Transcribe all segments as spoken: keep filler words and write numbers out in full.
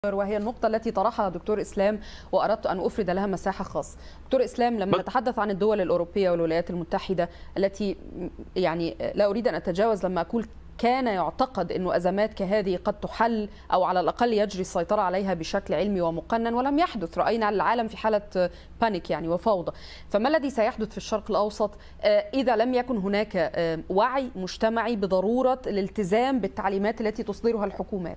وهي النقطة التي طرحها دكتور إسلام وأردت أن أفرد لها مساحة خاصة. دكتور إسلام، لما نتحدث عن الدول الأوروبية والولايات المتحدة التي يعني لا أريد أن أتجاوز لما أقول كان يعتقد أن أزمات كهذه قد تحل أو على الأقل يجري السيطرة عليها بشكل علمي ومقنن، ولم يحدث. رأينا العالم في حالة بانيك يعني وفوضى. فما الذي سيحدث في الشرق الأوسط إذا لم يكن هناك وعي مجتمعي بضرورة الالتزام بالتعليمات التي تصدرها الحكومات؟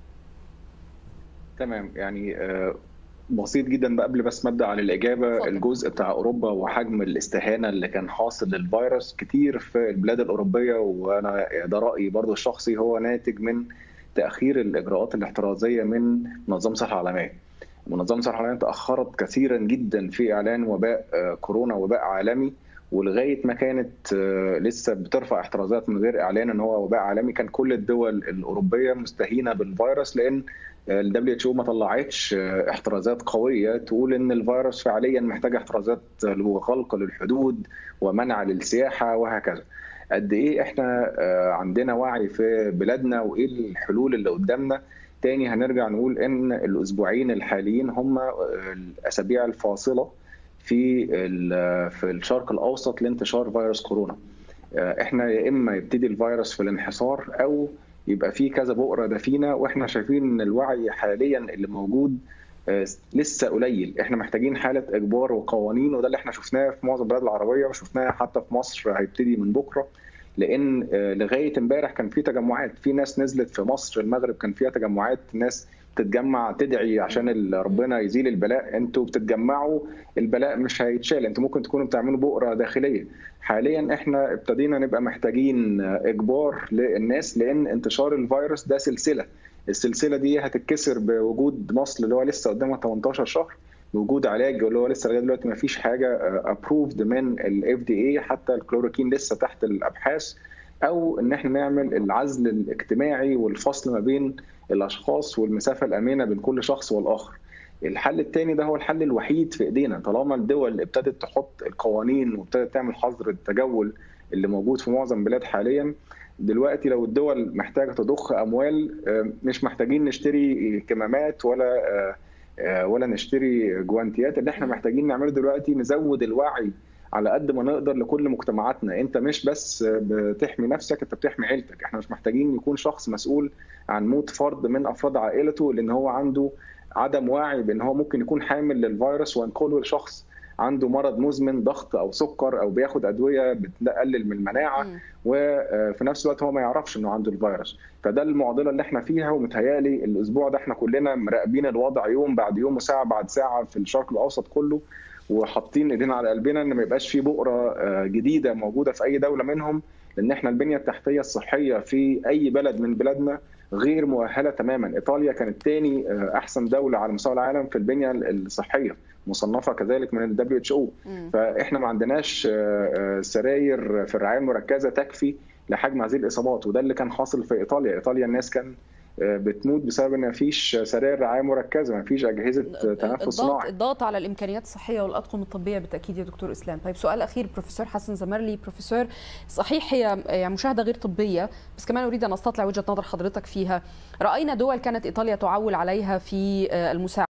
تمام، يعني بسيط جدا بقى قبل بس ما ابدا على الاجابه. فضل. الجزء بتاع اوروبا وحجم الاستهانه اللي كان حاصل للفيروس كتير في البلاد الاوروبيه، وانا ده رايي برضو الشخصي، هو ناتج من تاخير الاجراءات الاحترازيه من منظمه الصحه العالميه. منظمه الصحه العالميه تاخرت كثيرا جدا في اعلان وباء كورونا، وباء عالمي، ولغايه ما كانت لسه بترفع احترازات من غير اعلان ان هو وباء عالمي، كان كل الدول الاوروبيه مستهينه بالفيروس، لان ال دبليو اتش او ما طلعتش احترازات قويه تقول ان الفيروس فعليا محتاج احترازات وغلق للحدود ومنع للسياحه وهكذا. قد ايه احنا عندنا وعي في بلادنا وايه الحلول اللي قدامنا. تاني هنرجع نقول ان الاسبوعين الحاليين هم الاسابيع الفاصله في في الشرق الاوسط لانتشار فيروس كورونا. احنا يا اما يبتدي الفيروس في الانحصار او يبقى في كذا بؤره دفينه، واحنا شايفين ان الوعي حاليا اللي موجود لسه قليل. احنا محتاجين حاله اجبار وقوانين، وده اللي احنا شفناه في معظم البلاد العربيه وشفناه حتى في مصر هيبتدي من بكره. لان لغايه امبارح كان في تجمعات، في ناس نزلت في مصر، المغرب كان فيها تجمعات، ناس تتجمع تدعي عشان ربنا يزيل البلاء. انتوا بتتجمعوا، البلاء مش هيتشال، انتوا ممكن تكونوا بتعملوا بؤره داخليه. حاليا احنا ابتدينا نبقى محتاجين اجبار للناس، لان انتشار الفيروس ده سلسله. السلسله دي هتتكسر بوجود مصر اللي هو لسه قدامها ثمانية عشر شهر، بوجود علاج اللي هو لسه لغايه دلوقتي ما فيش حاجه ابروفد من الاف دي اي، حتى الكلوروكين لسه تحت الابحاث، او ان احنا نعمل العزل الاجتماعي والفصل ما بين الاشخاص والمسافه الامنه بين كل شخص والاخر. الحل الثاني ده هو الحل الوحيد في ايدينا، طالما الدول ابتدت تحط القوانين وابتدت تعمل حظر التجول اللي موجود في معظم البلاد حاليا. دلوقتي لو الدول محتاجه تضخ اموال، مش محتاجين نشتري كمامات ولا ولا نشتري جوانتيات. اللي احنا محتاجين نعمله دلوقتي نزود الوعي على قد ما نقدر لكل مجتمعاتنا. انت مش بس بتحمي نفسك، انت بتحمي عيلتك. احنا مش محتاجين يكون شخص مسؤول عن موت فرد من افراد عائلته لان هو عنده عدم وعي بان هو ممكن يكون حامل للفيروس وينقله لشخص عنده مرض مزمن، ضغط او سكر، او بياخد ادويه بتقلل من المناعه، وفي نفس الوقت هو ما يعرفش انه عنده الفيروس. فده المعضله اللي احنا فيها، ومتهيالي الاسبوع ده احنا كلنا مراقبين الوضع يوم بعد يوم وساعه بعد ساعه في الشرق الاوسط كله، وحاطين ايدينا على قلبنا ان ما يبقاش في بؤره جديده موجوده في اي دوله منهم، لان احنا البنيه التحتيه الصحيه في اي بلد من بلادنا غير مؤهله تماما. ايطاليا كانت ثاني احسن دوله على مستوى العالم في البنيه الصحيه، مصنفه كذلك من ال دبليو اتش او. فاحنا ما عندناش سراير في الرعايه المركزه تكفي لحجم هذه الاصابات، وده اللي كان حاصل في ايطاليا. ايطاليا الناس كان بتموت بسبب ان ما فيش سراير رعايه مركزه، ما فيش اجهزه تنفس صناعي. الضغط على الامكانيات الصحيه والاطقم الطبيه بالتاكيد يا دكتور اسلام. طيب سؤال اخير بروفيسور حسن زمرلي. بروفيسور، صحيح هي يعني مشاهده غير طبيه، بس كمان اريد ان استطلع وجهه نظر حضرتك فيها. راينا دول كانت ايطاليا تعول عليها في المساعده